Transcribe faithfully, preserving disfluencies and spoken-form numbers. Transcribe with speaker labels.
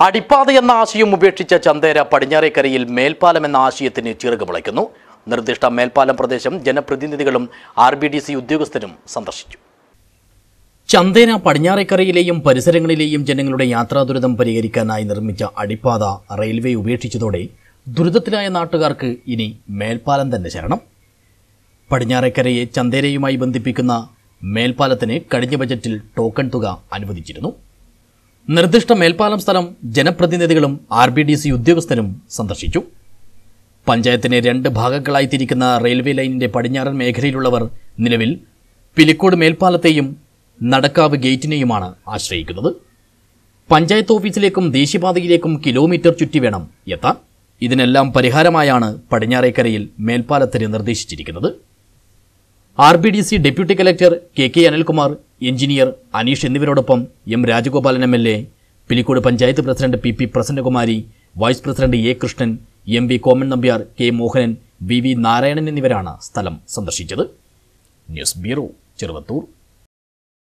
Speaker 1: അടിപ്പാത എന്ന ആശയം ഉപേക്ഷിച്ച ചന്തേര പടിഞ്ഞാറേക്കരയിൽ മേൽപ്പാലം എന്ന ആശയത്തിന് ചിറകുമുളയ്ക്കുന്നു. നിർദ്ദിഷ്ട മേൽപ്പാലം പ്രദേശം ജനപ്രതിനിധികളും ആർ ബി ഡി സി ഉദ്യോഗസ്ഥരും സന്ദർശിച്ചു. ചന്തേര പടിഞ്ഞാറേക്കരയിലെയും പരിസരങ്ങളിലെയും ജനങ്ങളുടെ യാത്രാദുരിതം പരിഹരിക്കാനായി നിർമ്മിച്ച അടിപ്പാത റെയിൽവേ ഉപേക്ഷിച്ചതോടെ ദുരിതത്തിലായ നാട്ടുകാർക്ക് ഇനി മേൽപ്പാലം തന്നെ ശരണം. പടിഞ്ഞാറേക്കരയെ ചന്തേരയുമായി ബന്ധിപ്പിക്കുന്ന മേൽപ്പാലത്തിന് കഴിഞ്ഞ ബജറ്റിൽ ടോക്കൺ തുക അനുവദിച്ചിരുന്നു. നിർദ്ദിഷ്ട മേൽപ്പാലം സ്ഥലം ജനപ്രതിനിധികളും ആർ ബി ഡി സി ഉദ്യോഗസ്ഥരും സന്ദർശിച്ചു. പഞ്ചായത്തിനെ രണ്ട് ഭാഗങ്ങളായി തിരിക്കുന്ന റെയിൽവേ ലൈനിന്റെ പടിഞ്ഞാറൻ മേഖലയിലുള്ളവർ നിലവിൽ പിലിക്കോട് മേൽപ്പാലത്തെയും നടക്കാവ് ഗേറ്റിനെയുമാണ് ആശ്രയിക്കുന്നത്. പഞ്ചായത്ത് ഓഫീസിലേക്കും ദേശീയപാതയിലേക്കും കിലോമീറ്റർ ചുറ്റി വേണം എത്താൻ. ഇതിനെല്ലാം പരിഹാരമായാണ് പടിഞ്ഞാറേക്കരയിൽ മേൽപ്പാലത്തിന് നിർദ്ദേശിച്ചിരിക്കുന്നത്. R B D C deputy collector K K Anilkumar, engineer Aneesh എന്നിവരോടൊപ്പം M Rajagopalan M L A, Pilicode panchayat president P P Prasannakumari, vice president A Krishnan, M V Koman Nambiar, K Mohanan, V V Narayanan എന്നിവരാണ് സ്ഥലം സന്ദർശിച്ചത്. News bureau, Cheruvathur.